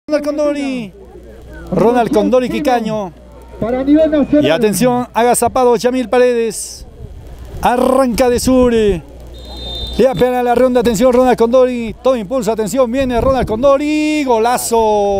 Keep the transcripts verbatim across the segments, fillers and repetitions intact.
Ronald Condori. Ronald Condori Quicaño. Y atención, agazapado Yamil Paredes. Arranca de sur. Le va a pegar a la ronda, atención Ronald Condori. Toma impulso, atención, viene Ronald Condori. Golazo.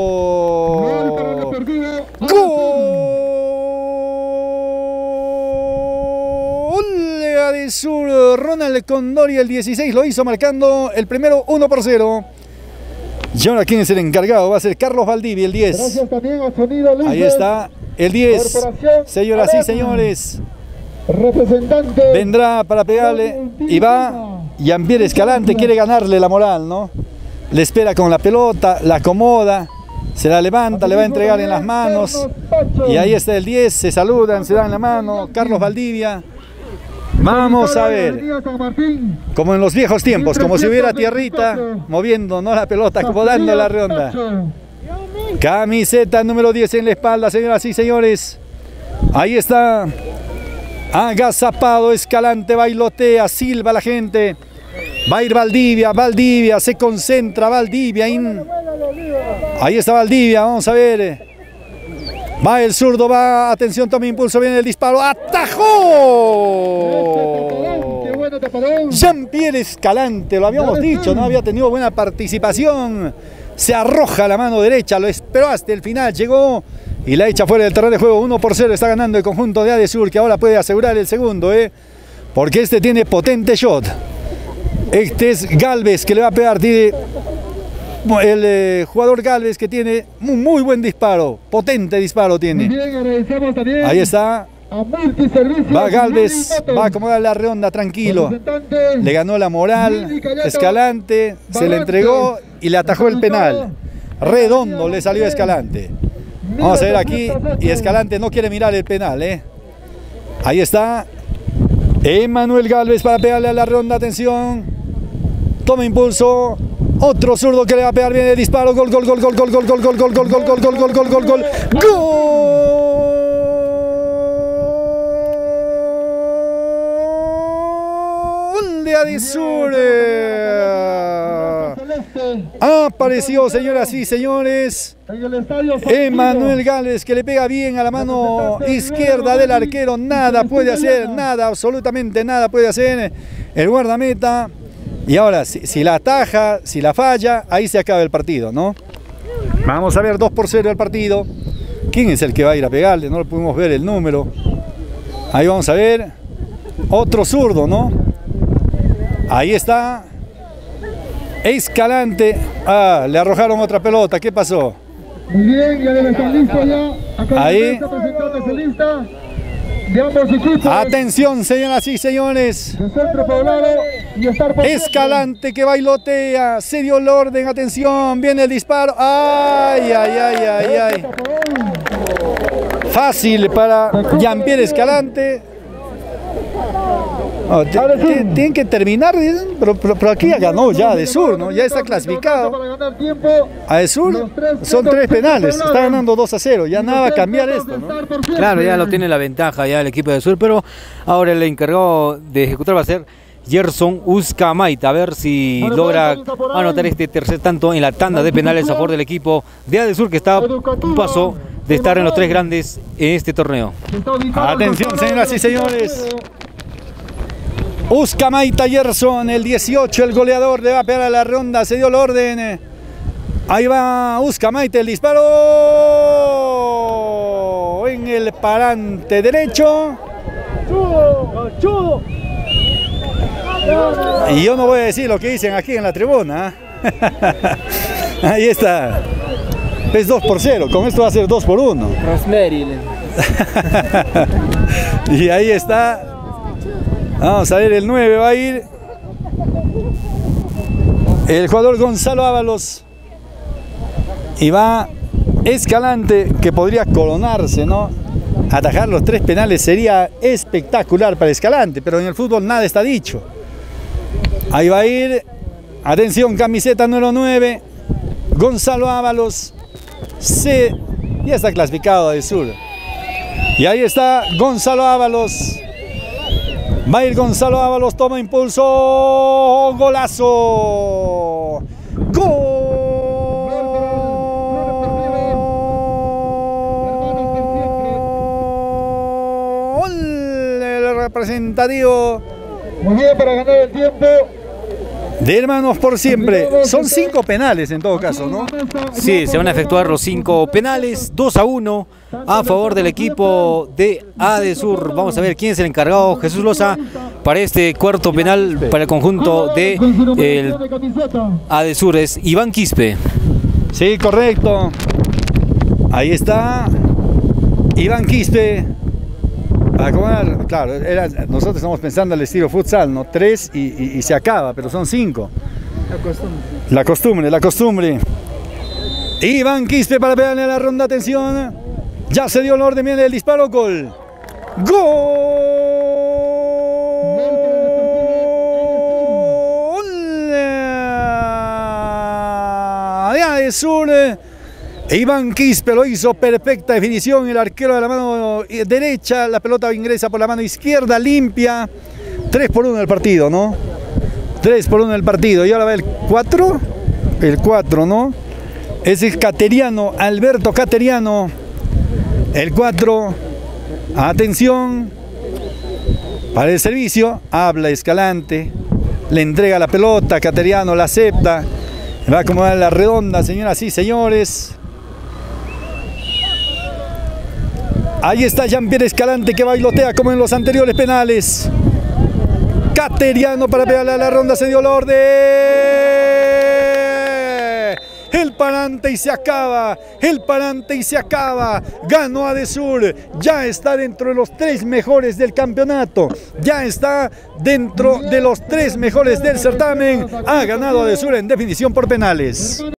Gol de sur. Ronald Condori, el dieciséis, lo hizo marcando el primero uno por cero. Y ahora, ¿quién es el encargado? Va a ser Carlos Valdivia, el diez. Gracias también a Sonido Luis. Ahí está, el diez. Señoras y señores. Representante. Vendrá para pegarle y va. Jean-Pierre Escalante quiere ganarle la moral, ¿no? Le espera con la pelota, la acomoda, se la levanta, le va a entregar en las manos. Y ahí está el diez, se saludan, se dan la mano. Carlos Valdivia. Vamos a ver, como en los viejos tiempos, como si hubiera tierrita, moviendo, no la pelota, acomodando la ronda. Camiseta número diez en la espalda, señoras y señores. Ahí está. Agazapado, Escalante, bailotea, silba la gente. Va a ir Valdivia, Valdivia, se concentra Valdivia. In... Ahí está Valdivia, vamos a ver. Va el zurdo, va, atención, toma impulso, viene el disparo, ¡atajó! Jean-Pierre Escalante, lo habíamos dicho, no había tenido buena participación. Se arroja la mano derecha, lo esperó hasta el final, llegó y la echa fuera del terreno de juego. Uno por cero está ganando el conjunto de Adesur, que ahora puede asegurar el segundo, ¿eh? Porque este tiene potente shot. Este es Galvez, que le va a pegar, tiene... El eh, jugador Galvez, que tiene un muy buen disparo, potente disparo tiene. Bien, también ahí está. Va Galvez, va a acomodar la redonda tranquilo. Le ganó la moral, Escalante, se le entregó y le atajó el penal. Redondo le salió a Escalante. Vamos a ver aquí, y Escalante no quiere mirar el penal, ¿eh? Ahí está. Emanuel Galvez para pegarle a la redonda, atención. Toma impulso. Otro zurdo que le va a pegar bien el disparo. Gol, gol, gol, gol, gol, gol, gol, gol, gol, gol, gol, gol, gol, gol, gol, gol, gol. Gol de Adesur. Apareció, señoras y señores, Emanuel Galvez, que le pega bien a la mano izquierda del arquero. Nada puede hacer, nada, absolutamente nada puede hacer el guardameta. Y ahora, si, si la ataja, si la falla, ahí se acaba el partido, ¿no? Vamos a ver, dos por cero el partido. ¿Quién es el que va a ir a pegarle? No lo pudimos ver el número. Ahí vamos a ver. Otro zurdo, ¿no? Ahí está. Escalante. Ah, le arrojaron otra pelota. ¿Qué pasó? Muy bien, ya debe estar listo ya. Acá ahí. Está presentándose lista. De ambos equipos. Atención, señoras y señores. Escalante que bailotea, se dio el orden, atención, viene el disparo. Ay, ay, ay, ay, ay. Fácil para Jean-Pierre Escalante. Oh, tienen que terminar, pero, pero, pero aquí ya ganó ya Adesur, ¿no? Ya está clasificado. Adesur son tres penales, está ganando dos a cero, ya nada va a cambiar esto, ¿no? Claro, ya lo tiene la ventaja ya el equipo de Adesur, pero ahora el encargado de ejecutar va a ser Gerson Uzcamaita, a ver si logra anotar este tercer tanto en la tanda de penales a favor del equipo de Adesur, que está a un paso de estar en los tres grandes en este torneo. Atención, señoras y señores. Uzcamaita Gerson, el dieciocho, el goleador, le va a pegar a la ronda, se dio el orden. Ahí va Uzcamaita, el disparo en el parante derecho. Y yo no voy a decir lo que dicen aquí en la tribuna. Ahí está. Es dos por cero, con esto va a ser dos por uno. Y ahí está. Vamos a ver, el nueve va a ir el jugador Gonzalo Ábalos. Y va Escalante, que podría coronarse, ¿no? Atajar los tres penales sería espectacular para Escalante, pero en el fútbol nada está dicho. Ahí va a ir, atención, camiseta número nueve, Gonzalo Ábalos. Se, ya está clasificado Adesur. Y ahí está Gonzalo Ábalos. Va a ir Gonzalo Ábalos, toma impulso, golazo. Gol representativo. Muy bien, para ganar el tiempo. De hermanos por siempre. Son cinco penales en todo caso, ¿no? Sí, se van a efectuar los cinco penales, dos a uno a favor del equipo de Adesur. Vamos a ver quién es el encargado, Jesús Loza, para este cuarto penal para el conjunto de el Adesur. Es Iván Quispe. Sí, correcto. Ahí está Iván Quispe. Para comer, claro, era, nosotros estamos pensando al estilo futsal, ¿no? Tres y, y, y se acaba, pero son cinco. La costumbre. La costumbre, la costumbre. Iván Quispe para pegarle a la ronda, atención. Ya se dio el orden, viene el disparo, gol. ¡Gol! De Adesur. Iván Quispe lo hizo, perfecta definición, el arquero de la mano derecha, la pelota ingresa por la mano izquierda, limpia. tres por uno el partido, ¿no? tres por uno el partido. Y ahora va el cuatro, el cuatro, ¿no? Ese es Cateriano, Alberto Cateriano. El cuatro, atención, para el servicio, habla Escalante, le entrega la pelota, Cateriano la acepta, va a acomodar la redonda, señoras y señores. Ahí está Jean-Pierre Escalante que bailotea como en los anteriores penales. Cateriano para pegarle a la ronda, se dio el orden. El parante y se acaba, el parante y se acaba. Ganó Adesur, ya está dentro de los tres mejores del campeonato. Ya está dentro de los tres mejores del certamen. Ha ganado Adesur en definición por penales.